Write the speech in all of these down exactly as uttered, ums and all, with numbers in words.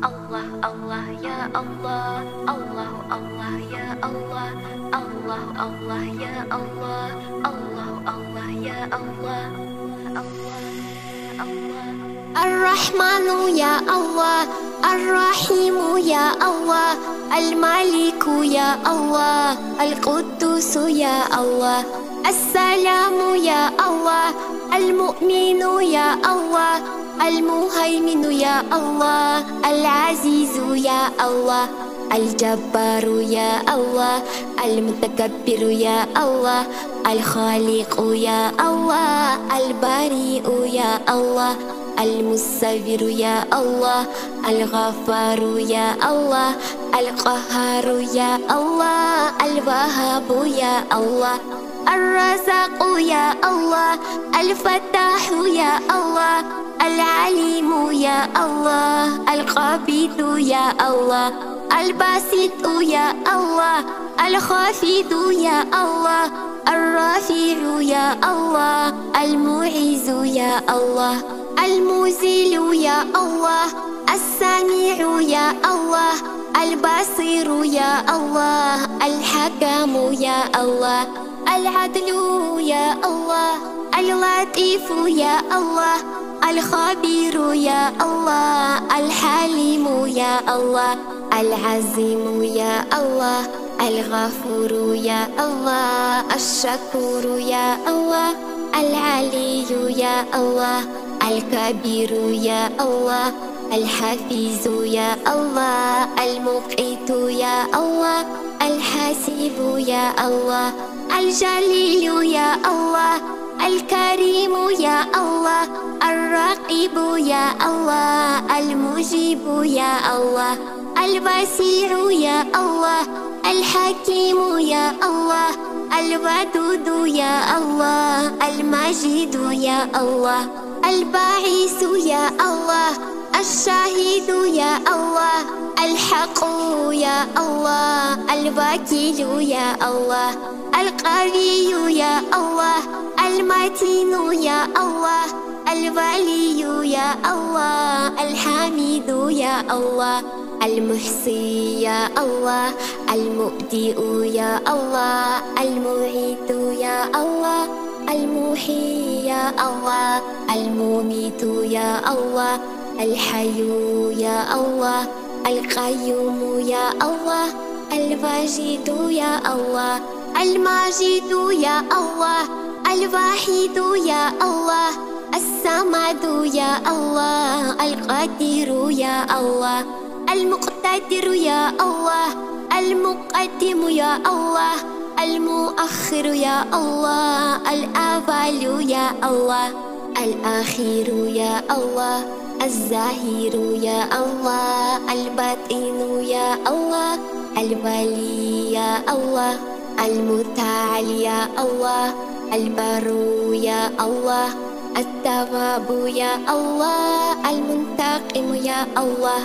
Allah Allah ya Allah, Allah Allah ya Allah, Allah Allah ya Allah, Allah Allah ya Allah, Allah Allah. الرحمن يا الله، الرحيم يا الله، الملك يا الله، القدوس يا الله، السلام يا الله، المؤمن يا الله، المهيمن يا الله، العزيز يا الله، الجبار يا الله، المتكبر يا الله، الخالق يا الله، البريء يا الله، المصور يا الله، الغفار يا الله، القهار يا الله، الوهاب يا الله، الرزاق يا الله، الفتاح يا الله، العليم يا الله، القابض يا الله، الباسط يا الله، الخافض يا الله، الرافع يا الله، المعز يا الله، المزيل يا الله، السميع يا الله، البصير يا الله، الحكم يا الله، العدل يا الله، اللطيف يا الله، الخبير يا الله، الحليم يا الله، العظيم يا الله، الغفور يا الله، الشكور يا الله، العلي يا الله، الكبير يا الله، الحفيظ يا الله، المقيت يا الله، الحسيب يا الله، الجليل يا الله، الكريم يا الله، الرقيب يا الله، المجيب يا الله، البصير يا الله، الحكيم يا الله، الودود يا الله، المجيد يا الله، الباعث يا الله، الشاهد يا الله، الحق يا الله، الوكيل يا الله، القوي يا الله، المتين يا الله، الولي يا الله، الحميد يا الله، المحصي يا الله، المبدئ يا الله، المعيد يا الله، المحيي يا الله، المميت يا الله، الحي يا الله، القيوم يا الله، الواجد يا الله، الماجد يا الله، الواحد يا الله، الصمد يا الله، القدير يا الله، المقتدر يا الله، المقدم يا الله، المؤخر يا الله، الأول يا الله، الآخر يا الله، الظاهر يا الله، الباطن يا الله، الولي يا الله، المتعال يا الله، البر يا الله، التواب يا الله، المنتقم يا الله،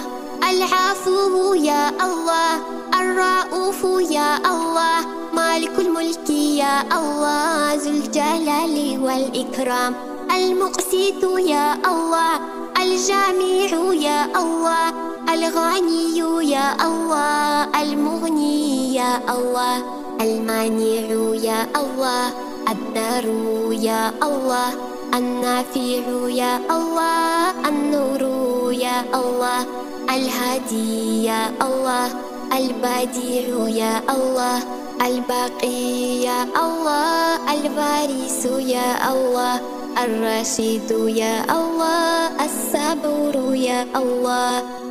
العفو يا الله، الرؤوف يا الله، مالك الملك يا الله، ذو الجلال والإكرام، المقسط يا الله، الجميع يا الله، الغني يا الله، المغني يا الله، المانع يا الله، الضار يا الله، النافع يا الله، النور يا الله، الهادي يا الله، البديع يا الله، الباقي يا الله، الوارث يا الله، الرشيد يا الله، الصبور يا الله.